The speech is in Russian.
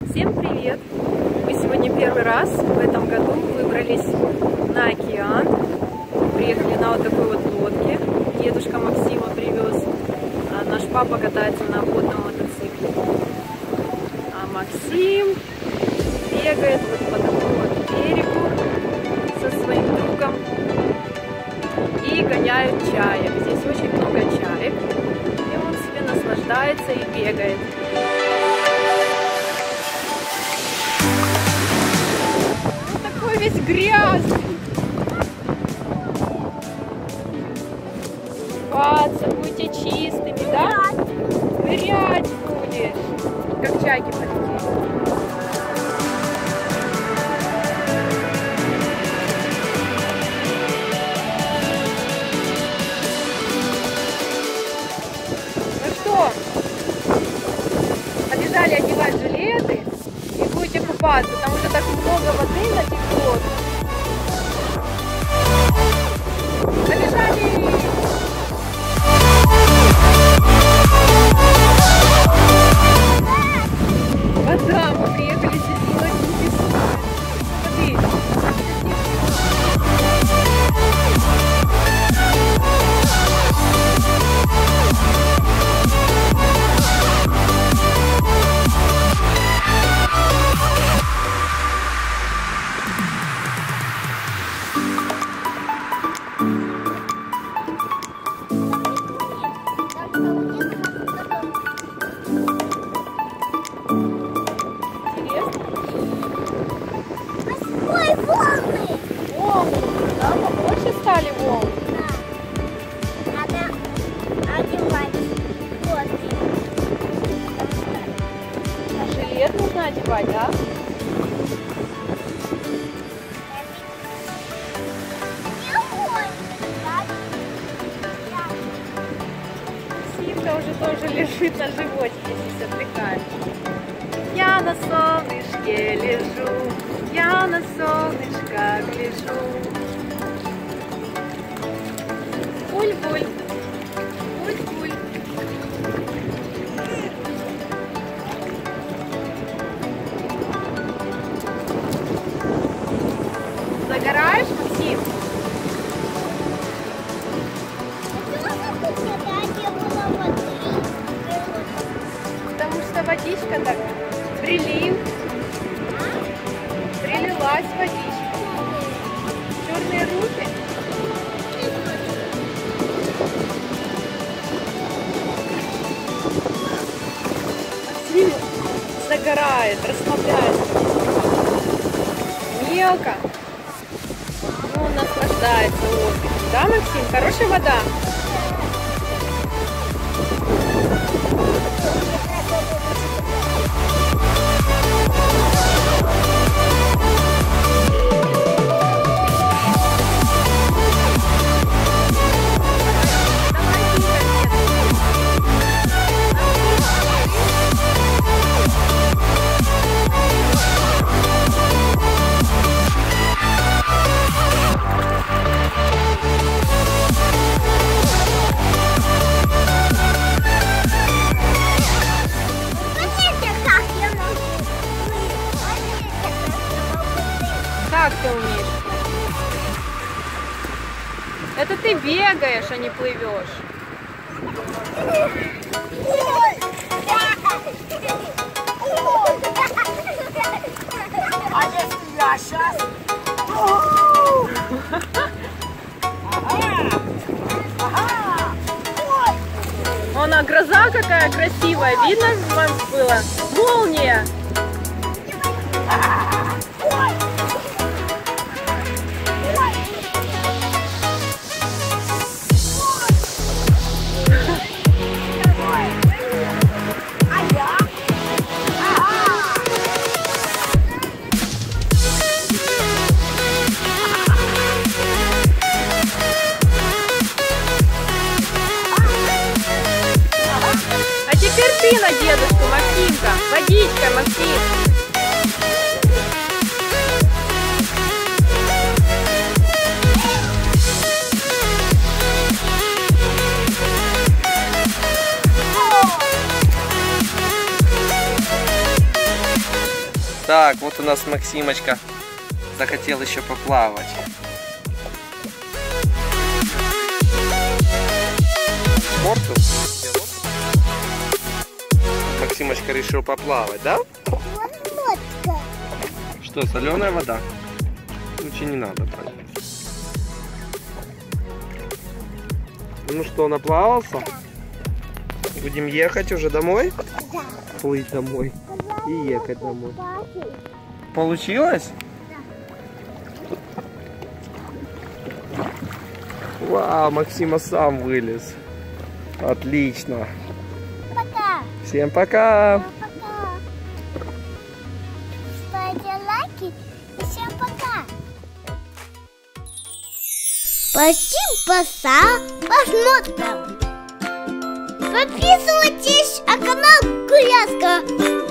Всем привет! Мы сегодня первый раз в этом году выбрались на океан. Приехали на вот такой вот лодке. Дедушка Максима привез. А наш папа катается на водном мотоцикле. А Максим бегает вот по такому вот берегу со своим другом и гоняют чаек. Здесь очень много чаек. И он себе наслаждается и бегает. Весь грязный. Купаться будете чистыми, да? Нырять будешь. Как чайки полетели. Ну что, побежали одевать жилеты и будете купаться, потому что так много воды натекло. Побежали! Вода, мы приехали здесь лодки. Смотри. Стали волны. Да. Надо одевать лодки. А жилет нужно одевать, да? Симка уже тоже лежит на животе, если отдыхает. Я на солнышке лежу, я на солнышко гляжу. Буль-буль, буль-буль. Загораешь, Максим? Потому что водичка так, прилив, прилилась водичка. Черные руки. Загорает, расслабляется. Мелко. Ну, он наслаждается отдыхом. Да, Максим? Хорошая вода? Как ты умеешь? Это ты бегаешь, а не плывешь. А если я сейчас? Вон, а гроза какая красивая. Видно вам было? Молния. Теперь ты на дедушку, Максимка. Водичка, Максим. Так, вот у нас Максимочка захотел еще поплавать. Морду? Максимочка решил поплавать, да? Лодка. Что, соленая вода? Лучше не надо брать. Ну что, наплавался? Будем ехать уже домой? Да. Плыть домой и ехать домой. Получилось? Да. Вау, Максима сам вылез. Отлично. Пока. Всем пока. Пока. Ставьте лайки и всем пока. Спасибо за просмотр. Подписывайтесь на канал Куляска.